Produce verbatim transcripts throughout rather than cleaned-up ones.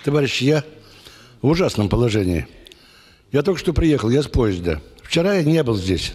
Товарищи, я в ужасном положении. Я только что приехал, я с поезда. Вчера я не был здесь.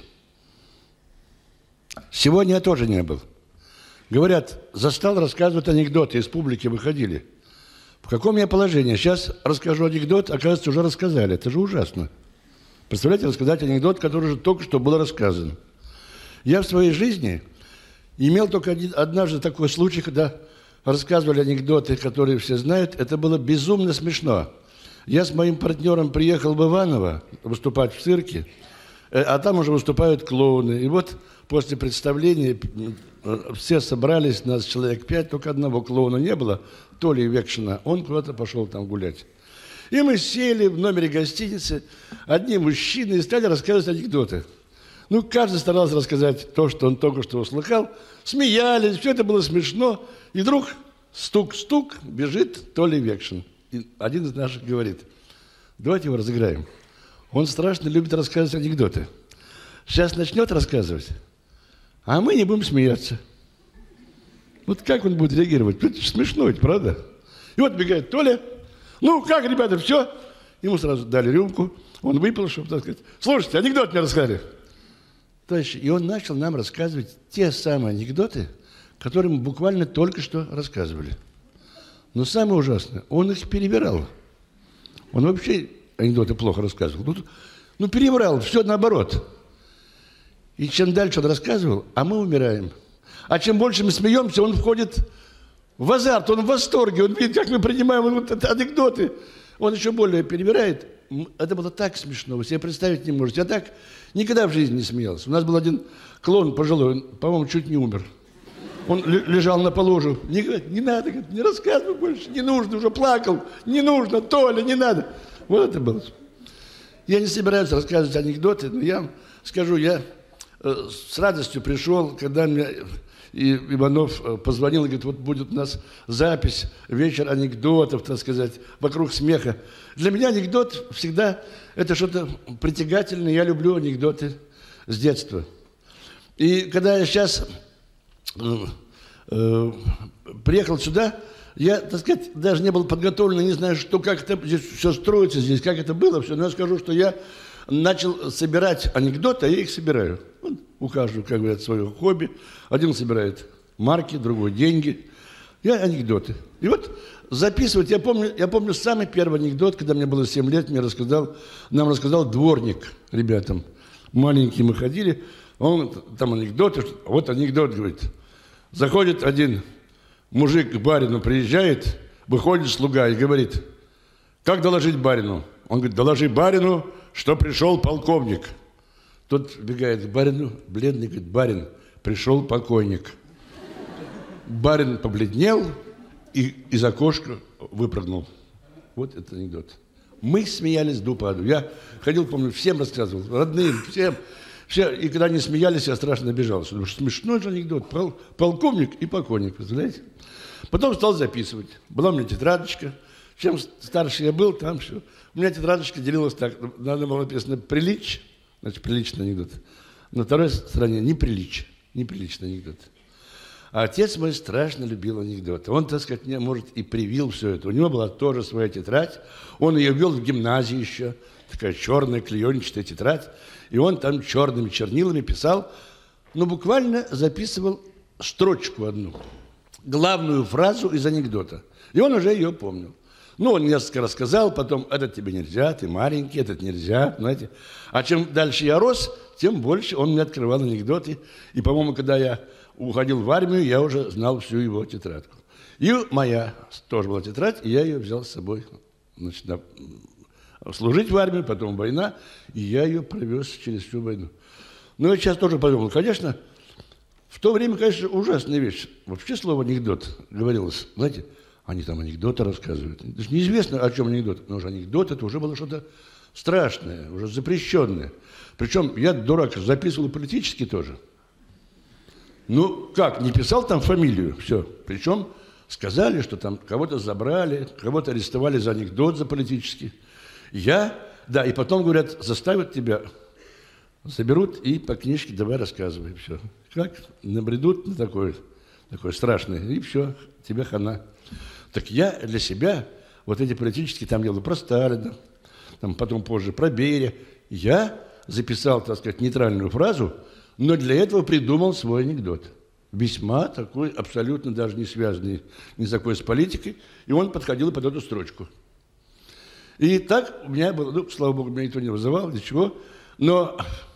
Сегодня я тоже не был. Говорят, застал, рассказывают анекдоты, из публики выходили. В каком я положении? Сейчас расскажу анекдот, оказывается, уже рассказали. Это же ужасно. Представляете, рассказать анекдот, который же только что был рассказан. Я в своей жизни имел только один, однажды такой случай, когда рассказывали анекдоты, которые все знают. Это было безумно смешно. Я с моим партнером приехал в Иваново выступать в цирке, а там уже выступают клоуны. И вот после представления все собрались, нас человек пять, только одного клоуна не было, Толи Векшина. Он куда-то пошел там гулять. И мы сели в номере гостиницы, одни мужчины, и стали рассказывать анекдоты. Ну, каждый старался рассказать то, что он только что услыхал. Смеялись, все это было смешно. И вдруг стук-стук, бежит Толи Векшин. И один из наших говорит, давайте его разыграем. Он страшно любит рассказывать анекдоты. Сейчас начнет рассказывать, а мы не будем смеяться. Вот как он будет реагировать? Это смешно ведь, правда? И вот бегает Толя. Ну, как, ребята, все? Ему сразу дали рюмку. Он выпил, чтобы, так сказать, слушайте, анекдот мне рассказали. Товарищи, и он начал нам рассказывать те самые анекдоты, которые мы буквально только что рассказывали. Но самое ужасное, он их перевирал. Он вообще анекдоты плохо рассказывал. Ну, ну переврал, все наоборот. И чем дальше он рассказывал, а мы умираем. А чем больше мы смеемся, он входит в азарт, он в восторге. Он видит, как мы принимаем вот это, анекдоты. Он еще более перевирает. Это было так смешно, вы себе представить не можете. Я так никогда в жизни не смеялся. У нас был один клоун пожилой, он, по-моему, чуть не умер. Он лежал на полу уже. Не, не надо, не рассказывай больше, не нужно, уже плакал. Не нужно, Толя, не надо. Вот это было. Я не собираюсь рассказывать анекдоты, но я скажу, я э, с радостью пришел, когда мне и Иванов позвонил и говорит, вот будет у нас запись, вечер анекдотов, так сказать, вокруг смеха. Для меня анекдот всегда это что-то притягательное. Я люблю анекдоты с детства. И когда я сейчас э, приехал сюда, я, так сказать, даже не был подготовлен, не знаю, что, как это здесь все строится, здесь, как это было все. Но я скажу, что я начал собирать анекдоты, а я их собираю. Вот, у каждого, как говорят, свое хобби. Один собирает марки, другой деньги. Я анекдоты. И вот записывать, я помню, я помню самый первый анекдот, когда мне было семь лет, мне рассказал, нам рассказал дворник ребятам. Маленькие мы ходили, он там анекдоты, вот анекдот, говорит. Заходит один мужик к барину, приезжает, выходит слуга и говорит, как доложить барину? Он говорит, доложи барину, что пришел полковник. Тот бегает к барину, бледный, говорит, барин, пришел покойник. Барин побледнел и из окошка выпрыгнул. Вот это анекдот. Мы смеялись до упаду. Я ходил, помню, всем рассказывал, родным, всем. Все, и когда они смеялись, я страшно обижался. Потому что смешной же анекдот. Пол, полковник и покойник, представляете? Потом стал записывать. Была у меня тетрадочка. Чем старше я был, там все. У меня тетрадочка делилась так. На одной было написано «прилич», значит, приличный анекдот. На второй стороне «неприлич», неприличный анекдот. А отец мой страшно любил анекдоты. Он, так сказать, мне, может, и привил все это. У него была тоже своя тетрадь. Он ее вел в гимназии еще. Такая черная клеенчатая тетрадь. И он там черными чернилами писал, ну, буквально записывал строчку одну. Главную фразу из анекдота. И он уже ее помнил. Ну, он несколько рассказал, потом, этот тебе нельзя, ты маленький, этот нельзя, знаете. А чем дальше я рос, тем больше он мне открывал анекдоты. И, по-моему, когда я уходил в армию, я уже знал всю его тетрадку. И моя тоже была тетрадь, и я ее взял с собой, значит, на, служить в армию, потом война, и я ее провез через всю войну. Но я сейчас тоже подумал, конечно, в то время, конечно, ужасная вещь. Вообще слово «анекдот» говорилось, знаете, они там анекдоты рассказывают. Это же неизвестно, о чем анекдот. Но уже анекдот, это уже было что-то страшное, уже запрещенное. Причем я, дурак, записывал политически тоже. Ну, как, не писал там фамилию, все. Причем сказали, что там кого-то забрали, кого-то арестовали за анекдот, за политический. Я, да, и потом, говорят, заставят тебя, заберут и по книжке давай рассказывай, все. Как набредут на такое, такое страшное, и все, тебе хана. Так я для себя вот эти политические, там дело про Сталина, там потом позже про Берия. Я записал, так сказать, нейтральную фразу, но для этого придумал свой анекдот. Весьма такой, абсолютно даже не связанный ни с какой с политикой, и он подходил под эту строчку. И так у меня было, ну, слава богу, меня никто не вызывал, ничего, но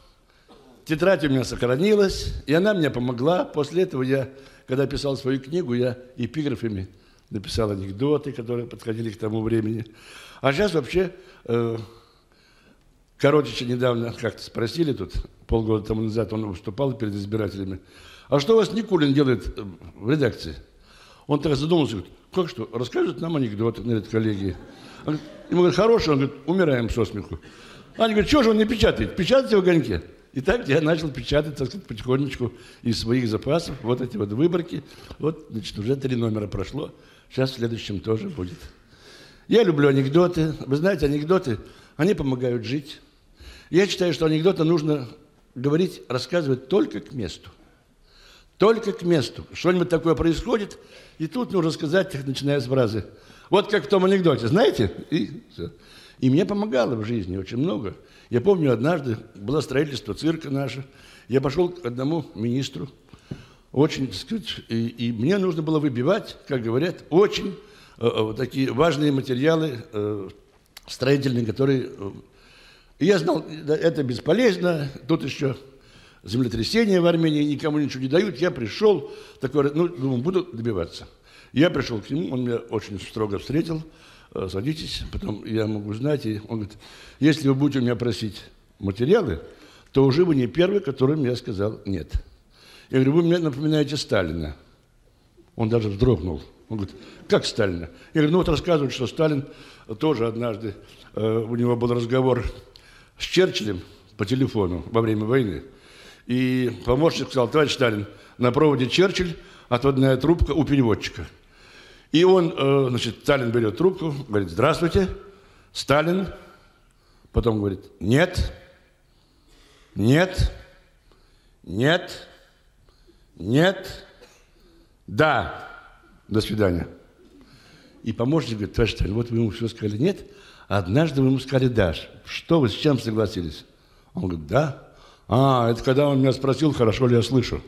тетрадь у меня сохранилась, и она мне помогла. После этого я, когда писал свою книгу, я эпиграфами написал анекдоты, которые подходили к тому времени. А сейчас вообще, э, Коротича недавно как-то спросили тут, полгода тому назад он выступал перед избирателями, а что у вас Никулин делает в редакции? Он так задумался, говорит, как что, расскажет нам анекдоты, говорит, коллеги. Он, ему говорит, хороший, он говорит, умираем со смеху. Они говорят, что же он не печатает? Печатайте в огоньке. И так я начал печатать, так сказать, потихонечку из своих запасов вот эти вот выборки. Вот, значит, уже три номера прошло. Сейчас в следующем тоже будет. Я люблю анекдоты. Вы знаете, анекдоты, они помогают жить. Я считаю, что анекдоты нужно говорить, рассказывать только к месту. Только к месту. Что-нибудь такое происходит, и тут нужно сказать, начиная с фразы. Вот как в том анекдоте, знаете? И все. И мне помогало в жизни очень много. Я помню, однажды было строительство цирка наше. Я пошел к одному министру, очень, так сказать, и, и мне нужно было выбивать, как говорят, очень э, такие важные материалы э, строительные, которые... Э, и я знал, это бесполезно, тут еще землетрясение в Армении, никому ничего не дают. Я пришел, такой, ну, думаю, буду добиваться. Я пришел к нему, он меня очень строго встретил. Садитесь, потом я могу знать. И он говорит, если вы будете у меня просить материалы, то уже вы не первый, которым я сказал нет. Я говорю, вы мне напоминаете Сталина. Он даже вздрогнул. Он говорит, как Сталина? Я говорю, ну вот рассказывают, что Сталин тоже однажды, э, у него был разговор с Черчиллем по телефону во время войны. И помощник сказал, товарищ Сталин, на проводе Черчилль, отводная трубка у переводчика. И он, э, значит, Сталин берет трубку, говорит, здравствуйте, Сталин. Потом говорит, нет, нет, нет, нет, да, до свидания. И помощник говорит, товарищ Сталин, вот вы ему все сказали нет, а однажды вы ему сказали да. Что вы, с чем согласились? Он говорит, да. А, это когда он меня спросил, хорошо ли я слышу.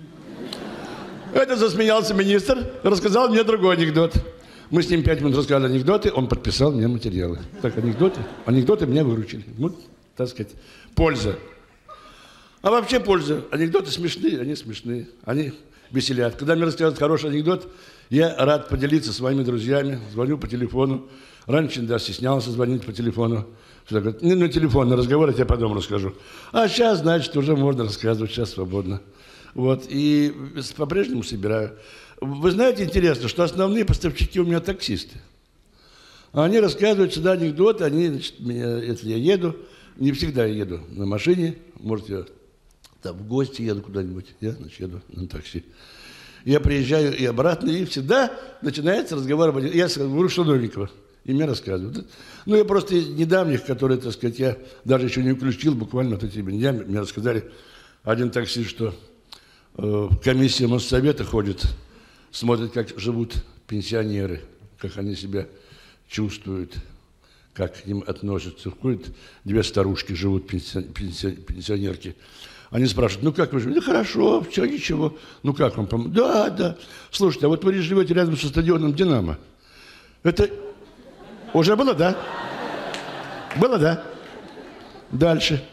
Это засмеялся министр, рассказал мне другой анекдот. Мы с ним пять минут рассказали анекдоты, он подписал мне материалы. Так, анекдоты, анекдоты меня выручили. Ну, так сказать, польза. А вообще польза. Анекдоты смешные, они смешные, они веселят. Когда мне рассказывают хороший анекдот, я рад поделиться с своими друзьями, звоню по телефону. Раньше, да, стеснялся звонить по телефону. Всегда говорят, не на телефон, на разговор, я тебе потом расскажу. А сейчас, значит, уже можно рассказывать, сейчас свободно. Вот, и по-прежнему собираю. Вы знаете, интересно, что основные поставщики у меня таксисты. Они рассказывают сюда анекдоты, они, значит, меня, если я еду, не всегда я еду на машине, может, я там в гости еду куда-нибудь, я, значит, еду на такси. Я приезжаю и обратно, и всегда начинается разговор. Я говорю, что новенького, и мне рассказывают. Ну, я просто из недавних, которые, так сказать, я даже еще не включил, буквально вот этими днями, мне рассказали один таксист, что э, комиссия Моссовета ходит, смотрит, как живут пенсионеры, как они себя чувствуют, как к ним относятся. Ходят две старушки, живут пенсионерки. Они спрашивают, ну как вы живете? Ну хорошо, все, ничего. Ну как вам помочь? Да, да. Слушайте, а вот вы живете рядом со стадионом «Динамо». Это уже было, да? Было, да? Дальше.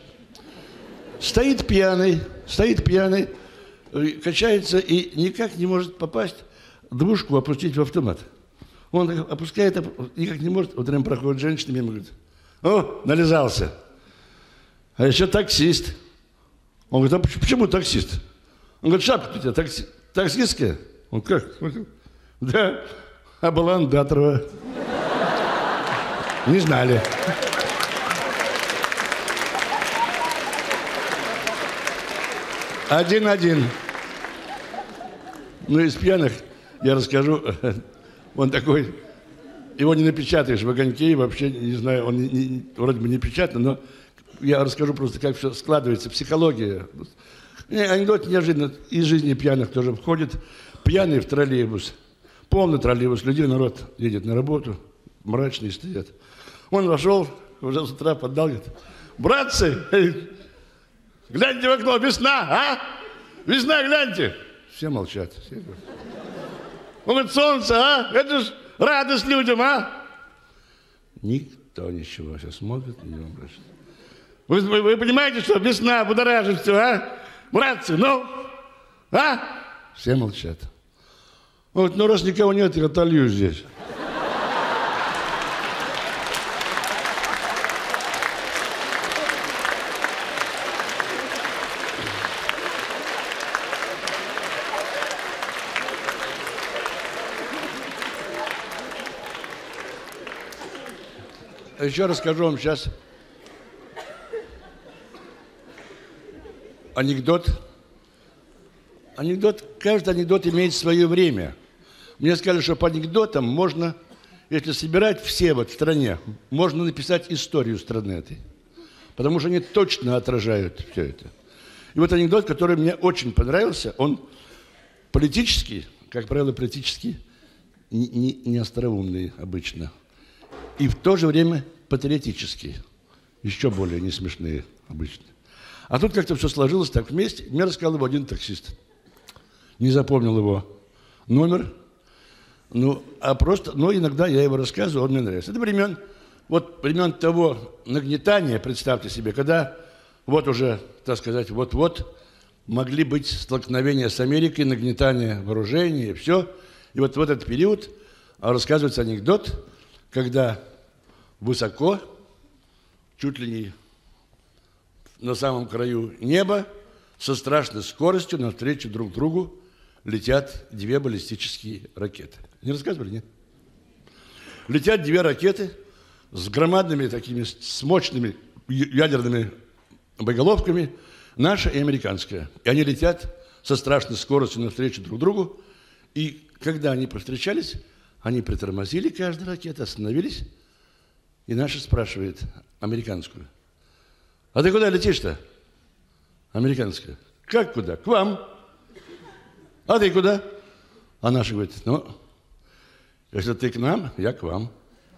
Стоит пьяный, стоит пьяный, качается и никак не может попасть, двушку опустить в автомат. Он опускает, никак не может. Вот прям проходит женщина мимо, говорит, о, нализался. А еще таксист. Он говорит, а почему таксист? Он говорит, шапка у тебя такси... таксистская? Он как? Да, а была Андатрова. Не знали. Один-один. Ну, из пьяных я расскажу. Он такой, его не напечатаешь в огоньке, вообще, не знаю, он не, не, вроде бы не печатный, но я расскажу просто, как все складывается, психология. Анекдот неожиданно из жизни пьяных тоже входит. Пьяный в троллейбус, полный троллейбус, людей, народ едет на работу, мрачные стоят. Он вошел, уже с утра поддал, говорит, братцы, гляньте в окно, весна, а? Весна, гляньте. Все молчат. Все... Он говорит, солнце, а? Это ж радость людям, а? Никто ничего. Сейчас смотрит, не мрачно. Вы, вы, вы понимаете, что весна будоражит все, а? Братцы, ну, а? Все молчат. Он говорит, ну раз никого нет, я отолью здесь. Еще расскажу вам сейчас анекдот. Анекдот, каждый анекдот имеет свое время. Мне сказали, что по анекдотам можно, если собирать все вот в стране, можно написать историю страны этой. Потому что они точно отражают все это. И вот анекдот, который мне очень понравился, он политический, как правило, политический, не, не, не остроумный обычно. И в то же время патриотические, еще более не смешные обычно. А тут как-то все сложилось так вместе. Мне рассказал его один таксист. Не запомнил его номер. Ну, а просто, но иногда я его рассказываю, он мне нравится. Это времен, вот времен того нагнетания, представьте себе, когда вот уже, так сказать, вот-вот могли быть столкновения с Америкой, нагнетание вооружений и все. И вот в этот период рассказывается анекдот, когда высоко, чуть ли не на самом краю неба, со страшной скоростью навстречу друг другу летят две баллистические ракеты. Не рассказывали, нет? Летят две ракеты с громадными такими, с мощными ядерными боеголовками, наша и американская. И они летят со страшной скоростью навстречу друг другу. И когда они повстречались, они притормозили, каждая ракета, остановились. И наша спрашивает американскую. А ты куда летишь-то? Американская. Как куда? К вам. А ты куда? А наша говорит, ну, если ты к нам, я к вам.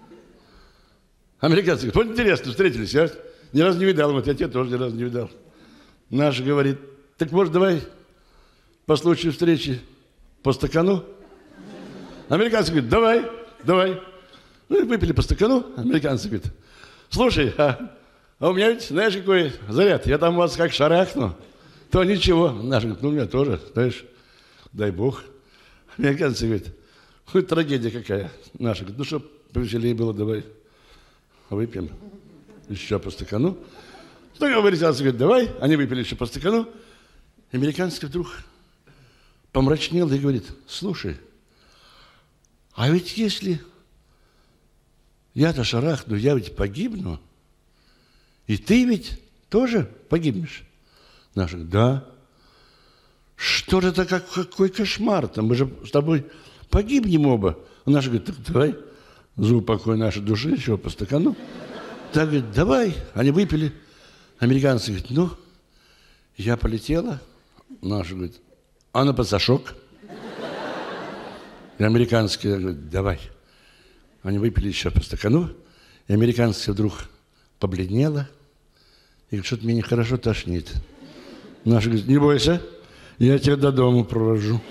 Американцы говорят, вот интересно, встретились, я ни разу не видал, вот я тебя тоже ни разу не видал. Наша говорит, так может давай по случаю встречи по стакану? Американцы говорят, давай, давай. Ну и выпили по стакану, американцы говорят, слушай, а, а у меня ведь, знаешь, какой заряд, я там у вас как шарахну, то ничего. Наш говорит, ну у меня тоже, знаешь, дай бог. Американцы говорят, хоть трагедия какая. Наша говорит, ну что, повеселее было, давай выпьем еще по стакану. Что американцы говорят, давай, они выпили еще по стакану. Американский вдруг помрачнел и говорит, слушай, а ведь если я-то шарахну, я ведь погибну, и ты ведь тоже погибнешь. Наша говорит, да. Что же это, как, какой кошмар-то? Мы же с тобой погибнем оба. А наша говорит, так давай за упокой нашей души еще по стакану. Так говорит, давай. Они выпили. Американцы говорят, ну, я полетела. Наша говорит, а на пасашок? И американские говорят, давай. Они выпили еще по стакану. И американская вдруг побледнела. И говорит, что-то мне нехорошо тошнит. Наша говорит, не бойся, я тебя до дома провожу.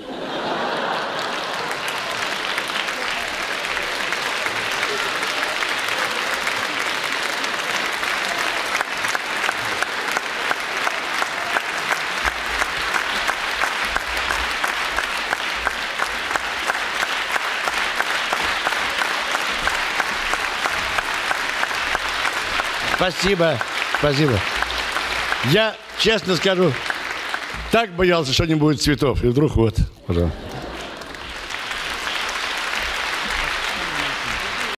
Спасибо, спасибо. Я честно скажу, так боялся, что не будет цветов. И вдруг вот, пожалуйста.